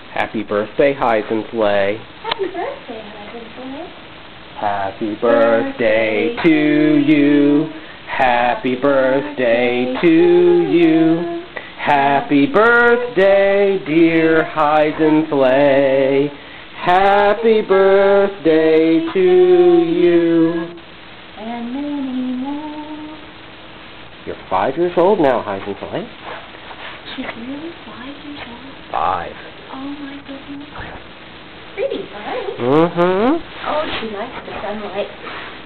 Happy birthday, Hyzenthlay. Happy birthday, Hyzenthlay. Happy birthday to you. Happy birthday to you. Happy birthday, dear Hyzenthlay. Happy birthday to you. And many more. You're 5 years old now, Hyzenthlay. She's really 5 years old? 5. Oh my goodness. Pretty, right? Mm-hmm. Oh, she likes the sunlight.